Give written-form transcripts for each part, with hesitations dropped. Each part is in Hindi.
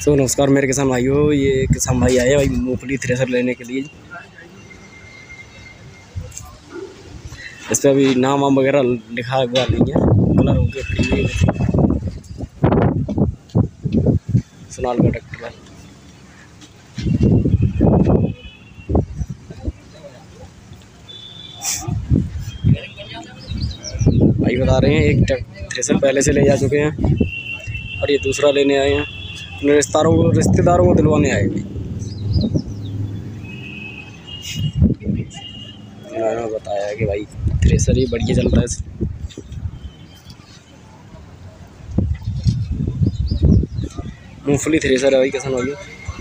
तो नमस्कार मेरे किसान भाइयों, ये किसान भाई आए भाई मूंगफली थ्रेसर लेने के लिए। इस पर अभी नाम वाम वगैरह लिखा हुआ नहीं है, कलर हो गया खड़ी हुई सोनाल का ट्रैक्टर भाई। भाई बता रहे हैं एक थ्रेसर पहले से ले जा चुके हैं और ये दूसरा लेने आए हैं। अपने रिश्तेदारों को दिलवाने आए भाई। उन्होंने बताया कि भाई थ्रेसर ही बढ़िया चलता है। मूंगफली थ्रेसर है भाई किसान भाई।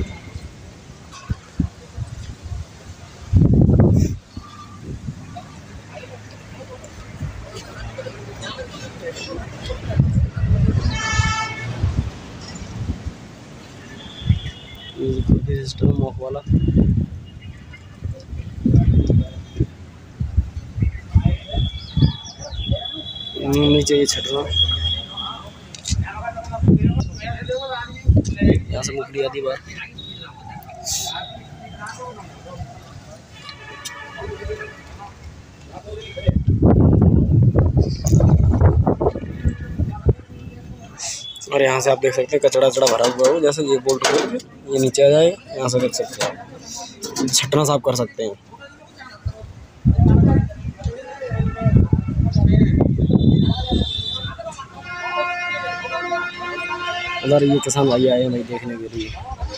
सिस्टम मॉक वाला नीचे ये छटना, यहाँ से मूंगफली आती बार। और यहाँ से आप देख सकते हैं कचड़ा भरा हुआ हो, जैसे ये बोल्ट ये नीचे आ जाए, यहाँ से देख सकते हैं छटना साफ कर सकते हैं। उधर ये किसान भाई आए हैं भाई देखने के लिए।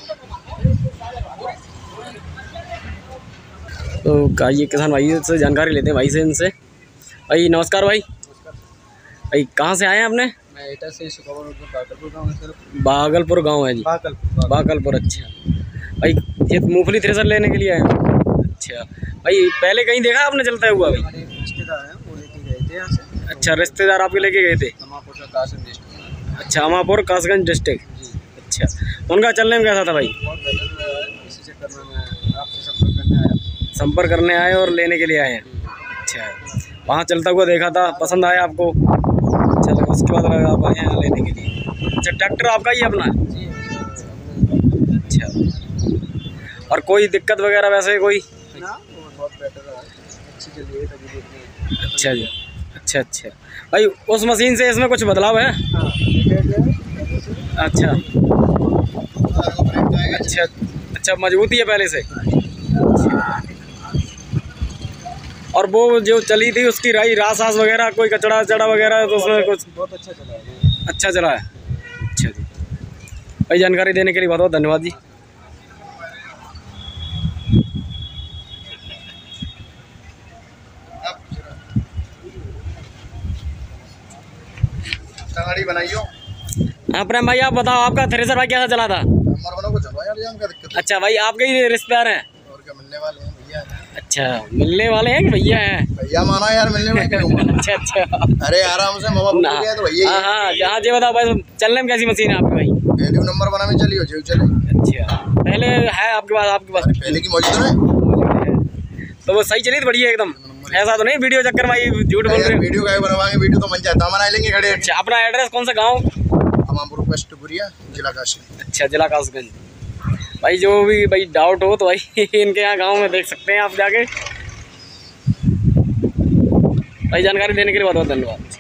तो ये किसान भाई से जानकारी लेते हैं भाई से इनसे। भाई नमस्कार भाई। भाई कहाँ से आए हैं आपने? मैं एटा से बागलपुर गाँव है सर। बागलपुर गाँव है जी। बागलपुर अच्छा भाई। ये मूंगफली थ्रेसर लेने के लिए आए हैं? अच्छा भाई, पहले कहीं देखा आपने चलता हुआ? भाई रिश्तेदार हैं, वो लेके गए थे यहाँ से। अच्छा, रिश्तेदार आपके लेके गए थे? अमापुर का कासगंज डिस्ट्रिक्ट। अच्छा, अमापुर कासगंज डिस्ट्रिक्ट। अच्छा, उनका चलने में कैसा था भाई? बहुत बेहतर। इसी चक्कर में मैं आपसे संपर्क करने आया और लेने के लिए आए हैं। अच्छा, वहाँ चलता हुआ देखा था, पसंद आया आपको? चलो उसके बाद आप आए हैं लेने के लिए। अच्छा, ट्रैक्टर आपका ही अपना है? अच्छा, और कोई दिक्कत वगैरह वैसे कोई? बहुत बेटर है, अच्छी चल रही है। अच्छा जी, अच्छा भाई। उस मशीन से इसमें कुछ बदलाव है? अच्छा अच्छा, मजबूती है पहले से। और वो जो चली थी उसकी रास वगैरह कोई कचड़ा वगैरह तो उसमें कुछ? बहुत अच्छा चला है। अच्छा चला है। अच्छा जी भाई, जानकारी देने के लिए बहुत बहुत धन्यवाद जी। बनाइयो। हाँ प्रेम भाई, आप बताओ आपका थ्रेसर भाई कैसा चला था? अच्छा भाई, आपके ही रिश्तेदार हैं? और क्या, मिलने वाले हैं भैया। अच्छा, मिलने वाले हैं कि भैया हैं? भैया माना यार, मिलने में। अच्छा अरे आराम से मामा पूछ गया तो भैया। हाँ, जहाँ जे बताओ भाई, चलने में कैसी मशीन है आपकी भाई? पहले नंबर बना में चलियो जो चले। अच्छा, पहले है आपके पास? पहले की मौजूद है तो वो सही चली थी बढ़िया एकदम? ऐसा तो नहीं वीडियो चक्कर में झूठ बोल रहे हैं? वीडियो का बनवाएंगे, वीडियो तो मन चाहता बना लेंगे खड़े। अच्छा, अपना एड्रेस कौन सा गाँव? अमापुर वेस्टपुरिया, जिला कासगंज। अच्छा, जिला कासगंज। भाई जो भी भाई डाउट हो तो भाई इनके यहाँ गांव में देख सकते हैं आप जाके। भाई जानकारी देने के लिए बहुत बहुत धन्यवाद।